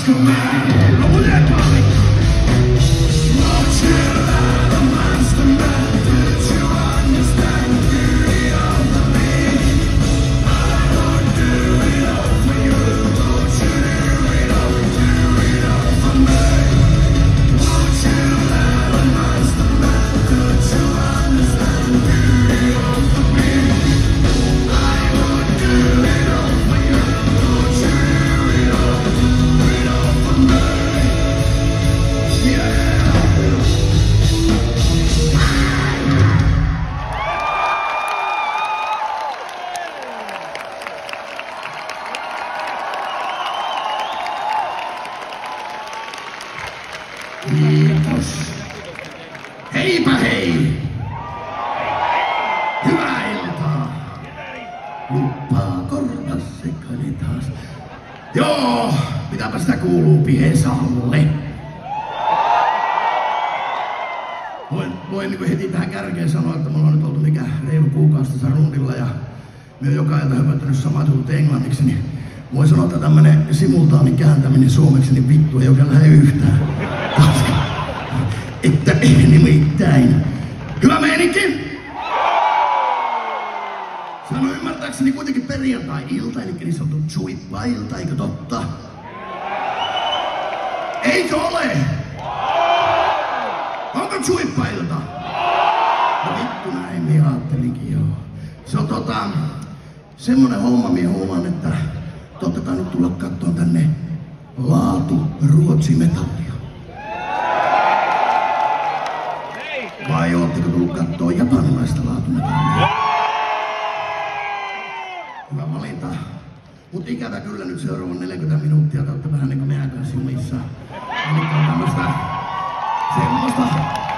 Kiitos. Heipä hei! Hyvää iltaa! Luppaa korvasekani taas. Joo, mitäpä sitä kuuluu Piesalle? Voin heti tähän kärkeen sanoa, että mulla on nyt oltu mikä reilu kuukausi tässä rundilla ja me on joka ilta höpöttänyt samat jutut englanniksi, niin voi sanoa, että tämmönen simultaanin kääntäminen suomeksi, niin vittu ei oikein lähde yhtään. Koska, että nimittäin. Hyvä meininki! Se on ymmärtääkseni kuitenkin perjantai-ilta, eli niin sanottu chuippa-ilta, eikö totta? Eikö ole? Onko chuippa-ilta? No vittu näin, minä ajattelinkin joo. Se on semmonen homma, minä huomaan, että te olette tainnut tulla kattoon tänne laatu-ruotsimetallia. Vai ootteko tullut kattoo japanilaista laatumetallia? Hyvä valinta. Mut ikävä kyllä nyt seuraavan 40 minuuttia te olette vähän niinku meidän kanssa jumissa. Eli tämmöstä semmoista